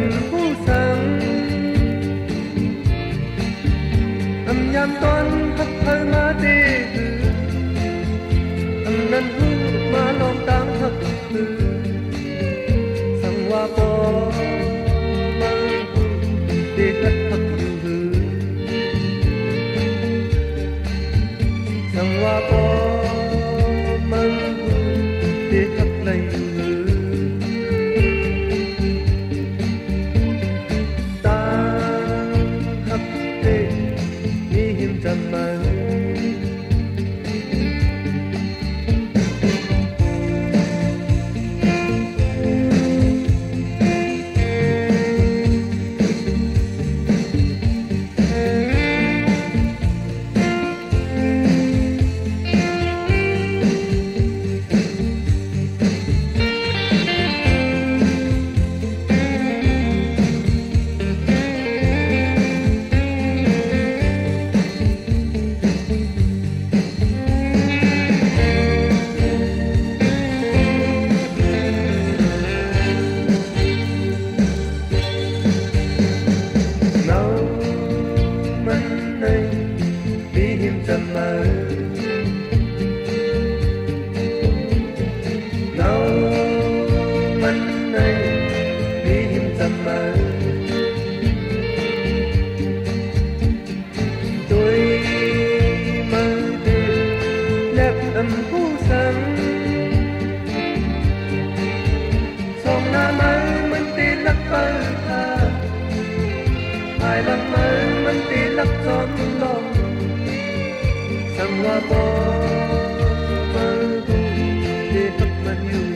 ผู้สังยามตอนพักเธอมาดีนั้นหูมาลองตามทักคือสังว่าปอมาดีทักทักคือสังว่าปอมาดีทักเลยตาทักเตมีหิมจำมาผู้สังส่งหน้ามือมันตีลักเปิดตาภายหลังมือมันตีลักซ้อนลงสังว่าบอมาดูตีทักมันอยู่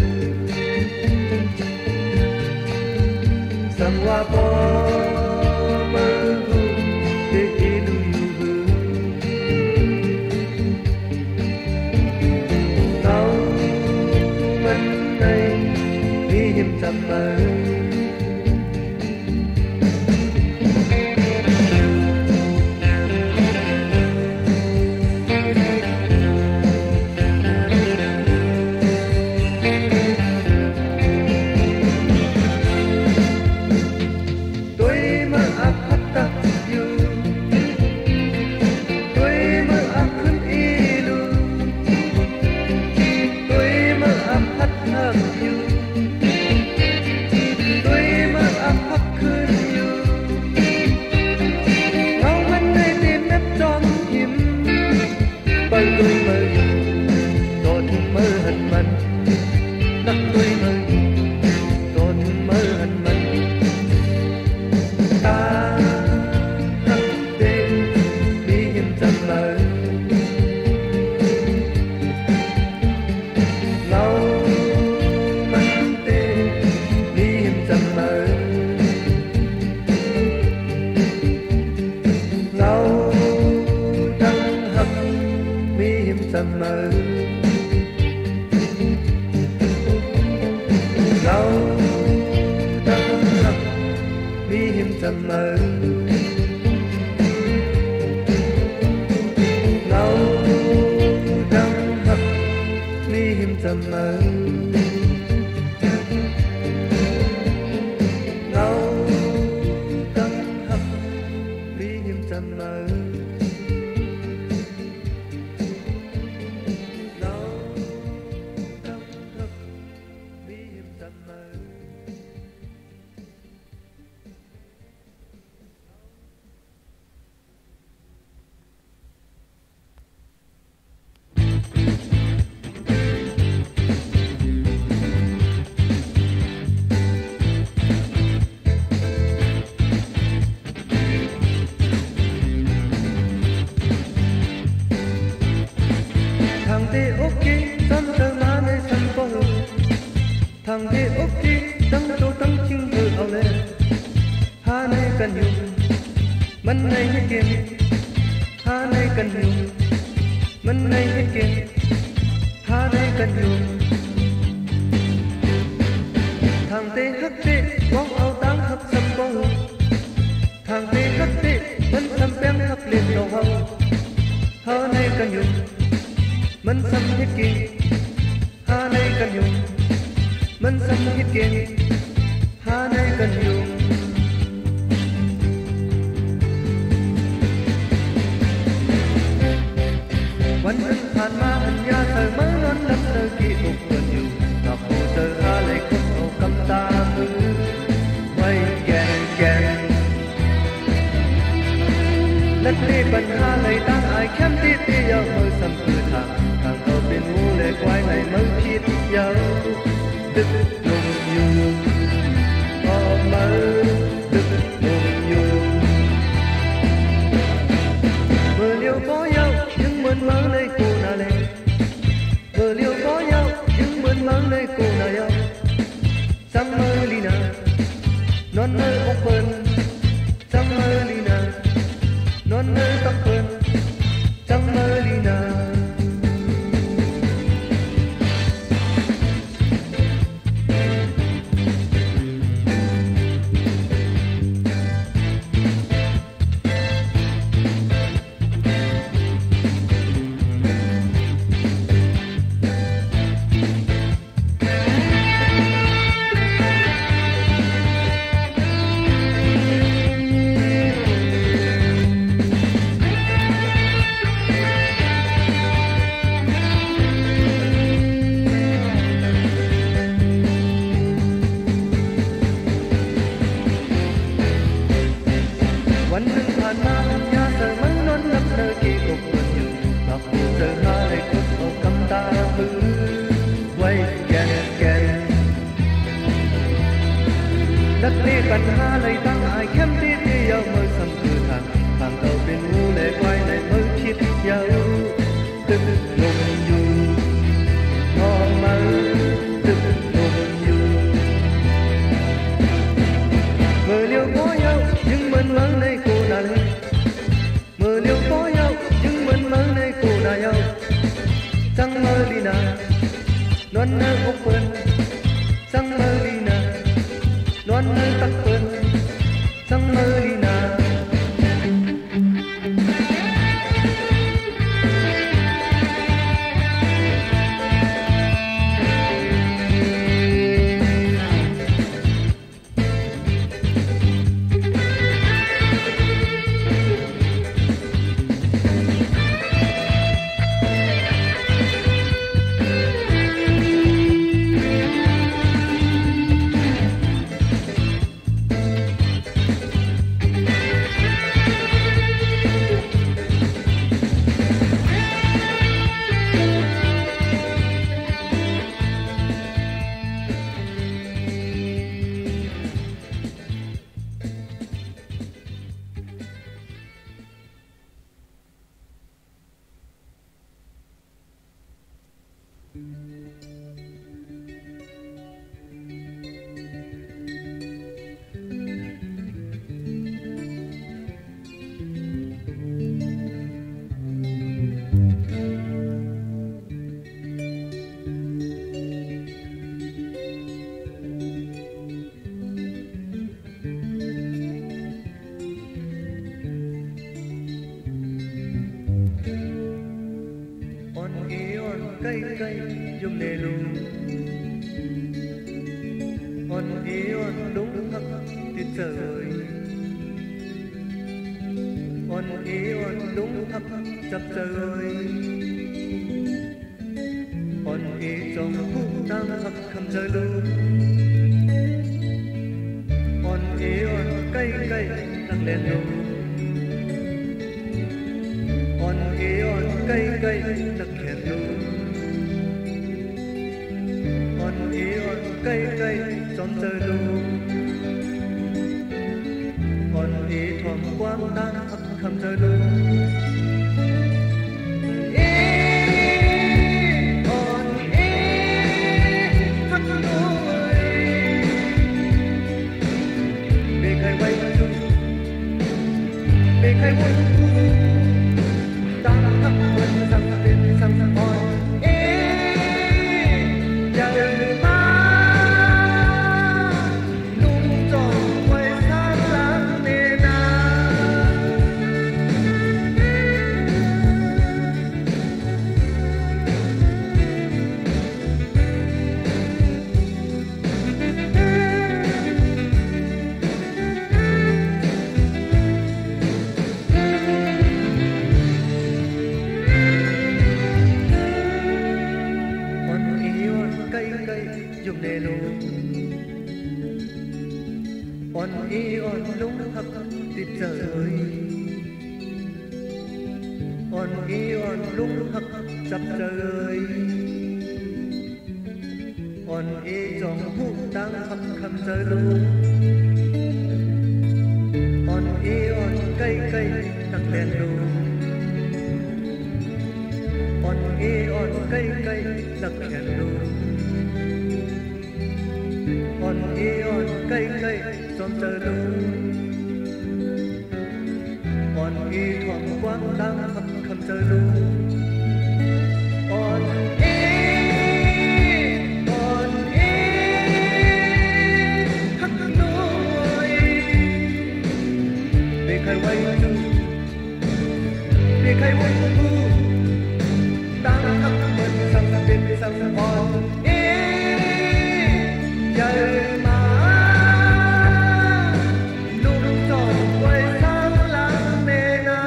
สังว่าบอมาดูตีอีดูอยู่จำมาthằng đi ốc đi tăng tô tăng chinh thử ao lên hà này cần nhiều mình này hết kiên hà này cần nhiều mình này hết kiên hà này cần nhiều thằng tê hắc tê quăng ao táng hắc sầm bông thằng tê hắc tê mình sầm bém hắc liền đầu hồng hà này cần nhiều mình sầm hết kiên hà này cần nhiều mình sắm hết kiên hà này cần nhiều non ơi open chẳng ơi lina non ơi open chẳng ơi linaวันหนึ่งผ่านมาอย่าเสอมันนอนนับเธอกี่กบวนอยู่หลับอยู่เธอหาให้กดเอากำตามือไว้แก่đất đi cần ha lấy tăng ai kém tí thì yêu mới sầm từ thằng tàu bên ngu lệ quay lại mới chiết yêu từng lùng dù ngon mơ từng lùng dù mơ liêu có nhau nhưng mình lớn này cô đã lên mơ liêu có nhau nhưng mình lớn này cô đã yêu chẳng mơ đi nào non nơ ốc bên chẳng mơ đi nào non ơi tắc quên chẳng mơ đi nào cây dùng để luôn on ion đúng hắc tuyệt vời on ion đúng hắc chập trời on i trong phút tăng hắc khăm trời luôn on ion cây tăng lên luôn on ion cây tăng khen luôn cây trong trời luôn on i thoáng quang tan hắc khăm trời luôn Hãy on ion đúng hấp tuyệt vời on ion đúng hấp chập trời on i trong phút đang hấp khăm trời luôn on ion cây tăng đèn luôn on ion cây tăng đèn luôn on ion cây cây giòn tơ luôn còn khi thoáng quang đang hấp khâm tơ luôn còn hấp nôi để khai quay tu để khai quay tu đang hấp bên sang bên sang còn trời mà lúc tròn quay sáng láng nề na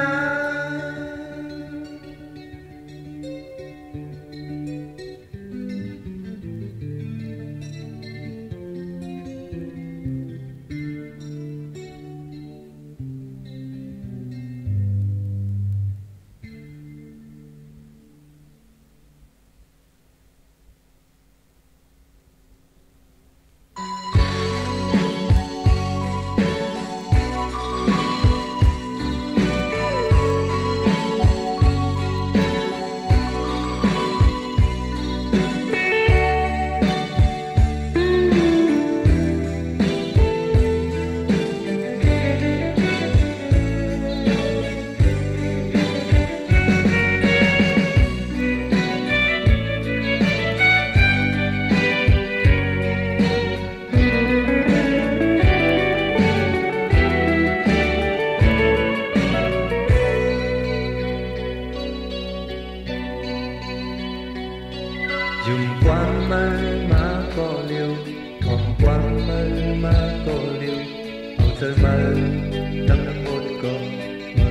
dùng quang mơ má có liêu thòng quang mơ má có liêu hậu trời mơ đắm đắm một con mơ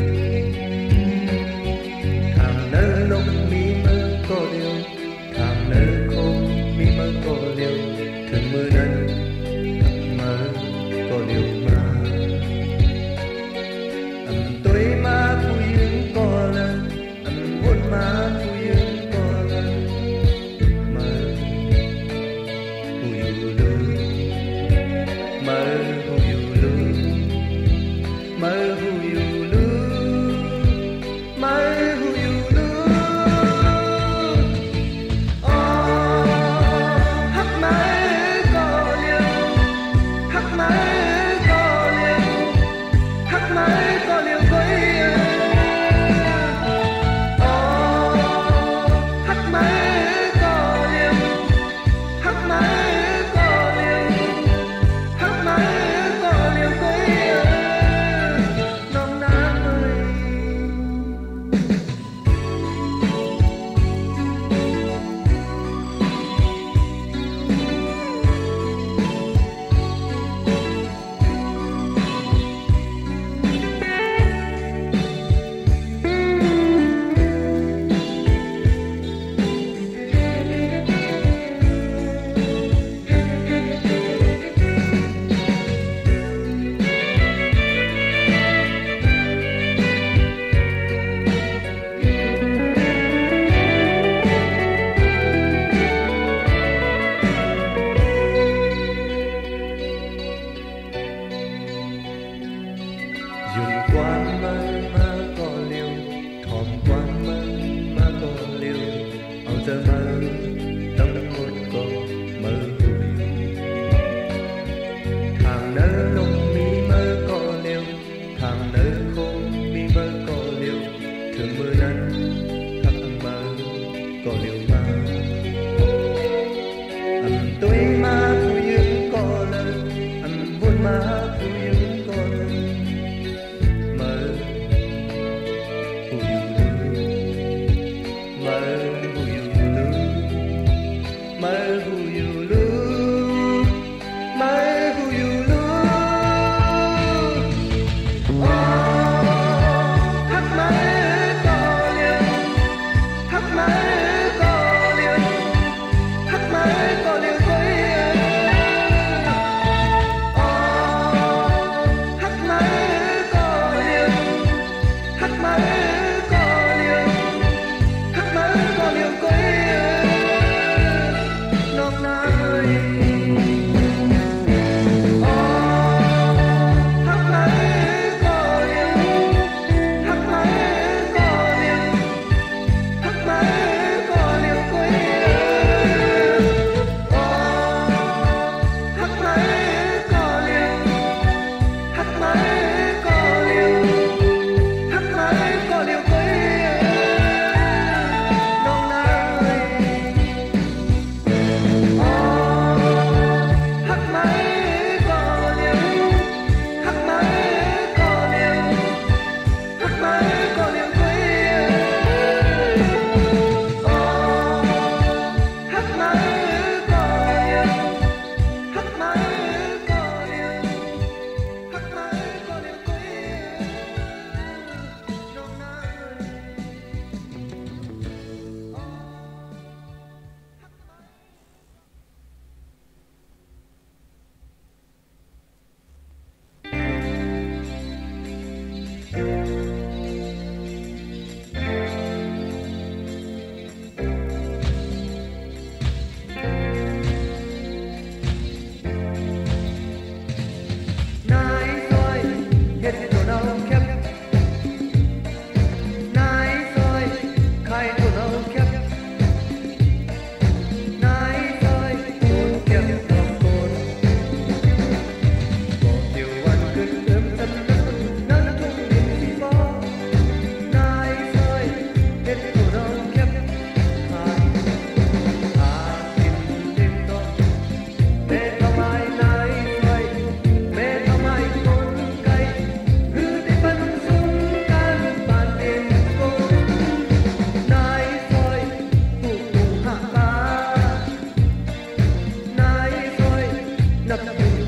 thằng nỡ lúc mi mơ có liêu thằng nỡ không mi mơ có liêu thường mưa nắng mơ có liêu mà tôi má vui những có lần muốn má vui những có lần dùng quang mơ má có liêu thòm quang mơ má có liêu hậu giờ mơ đắm đắm một con mơ vui thằng nỡ lúc mi mơ có liêu thằng nỡ không mi mơ có liêu thường mưa nắng thắp mơ có liêu mà tôi má vui những có lời buồn má vui những có lời Mai hu yu lu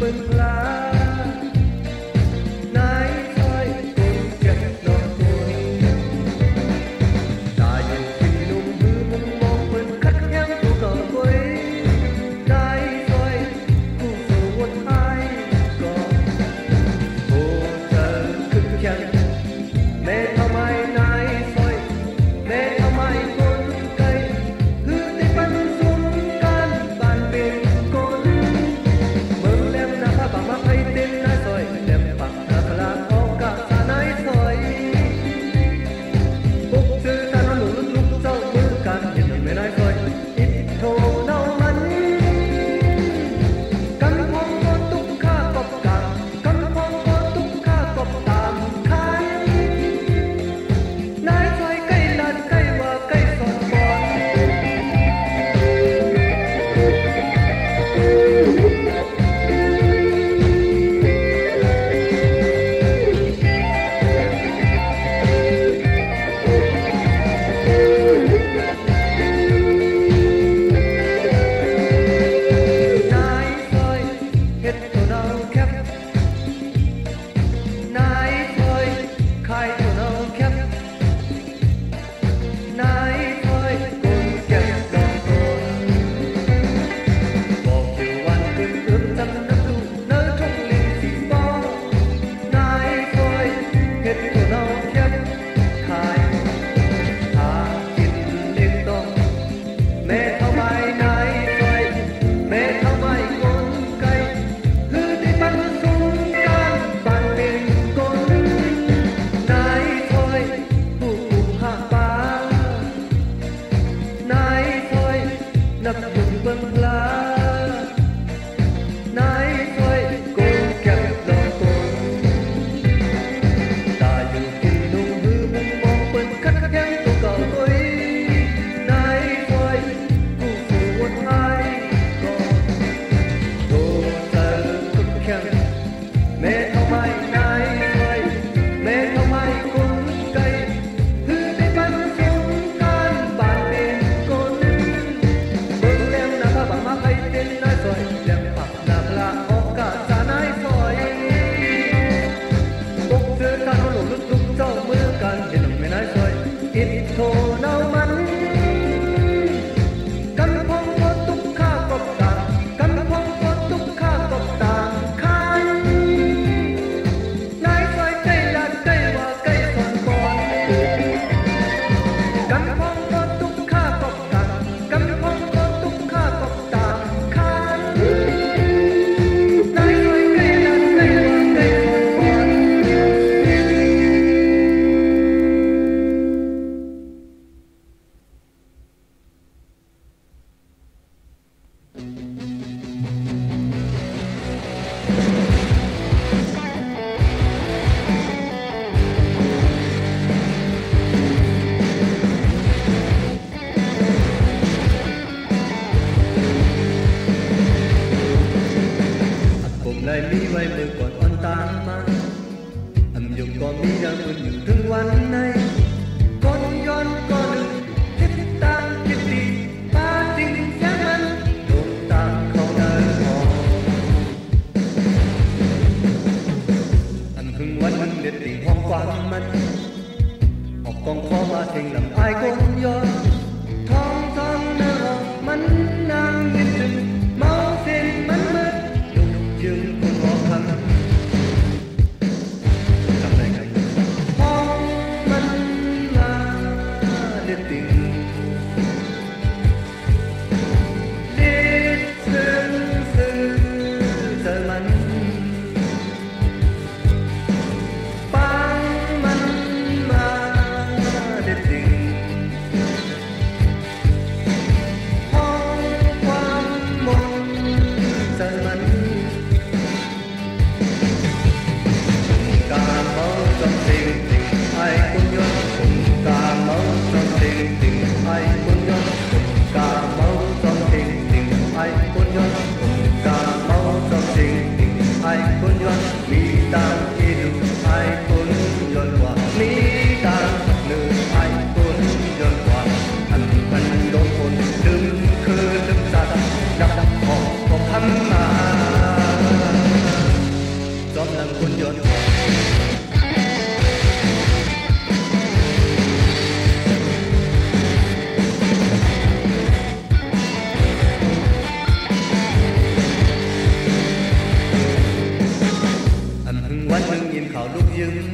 คือศึกษาดับของทำมา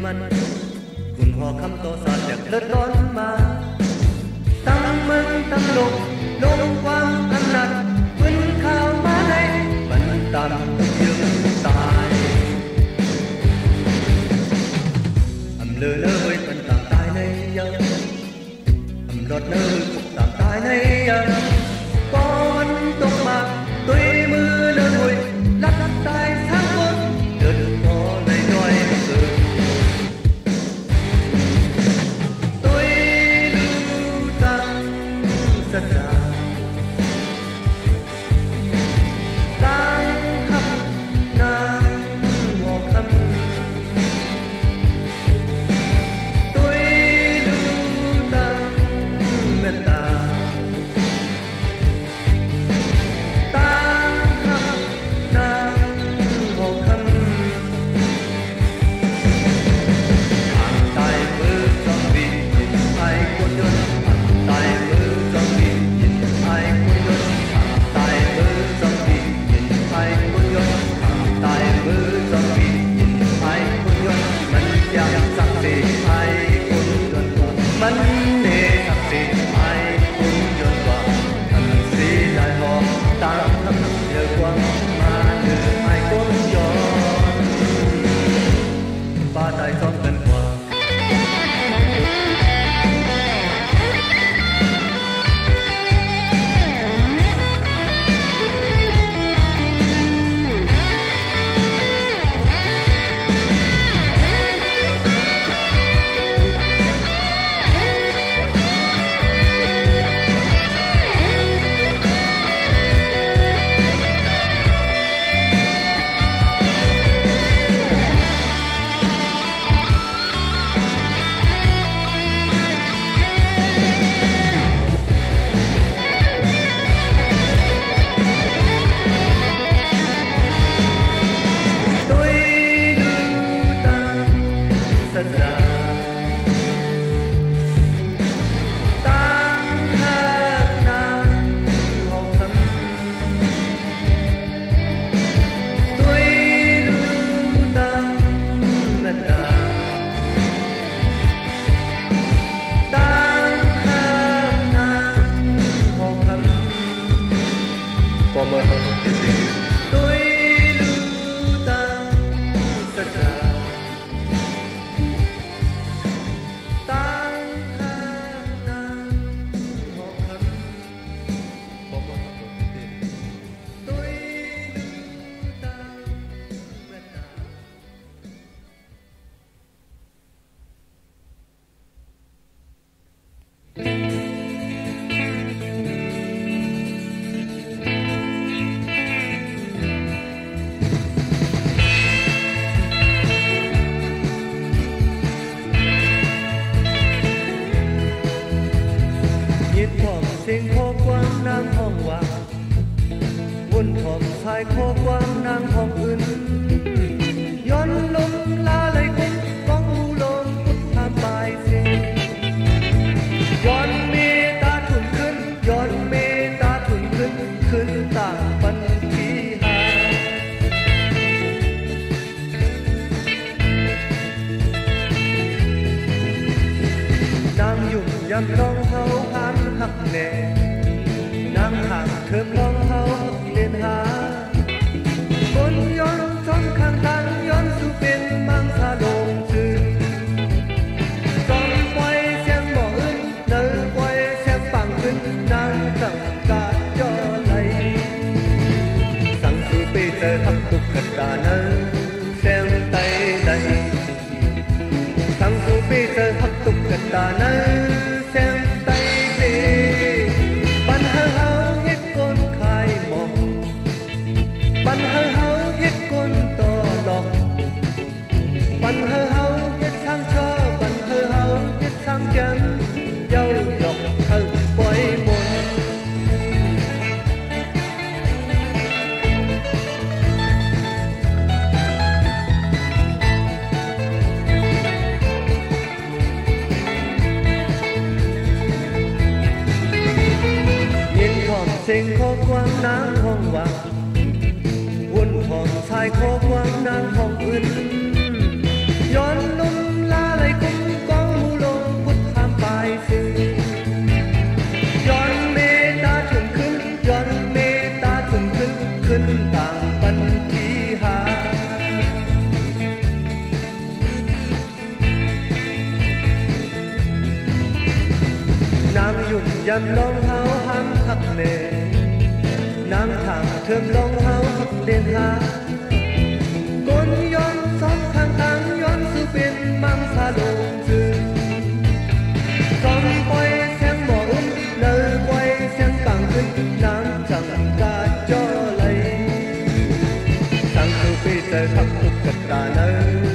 มันคุณหอคำโตสาดแบบเลือดร้อนมาตั้งมันตั้งลงลงความอันหนักพื้นข่าวมาในมันตามยืนตายอำเลอเลยมันตามตายในยังอำรถเนื้อถูกตามตายในยังป้อนตกมาตุยมือเดินหุ่ยลัดตายทั้งคนเดินพอในน้อยสุดตุยลูตังสัจจาตั้งคำนางหอกคำตุยลูตังเมตตาเสียงขอกวางนางห้องว่างวนห้องชายขอกวางนางห้องอื่นย้อนลุ่ม dầm long hao hăng hắc nề nang thang thơm long hao hắc đền ha con yon xóm khang tang yon su bên mang xa lồng dư xóm quay sang mỏ nơi quay sang bằng kinh nang chẳng ca cho lấy sang su bên trời khắc phục cật cả nơi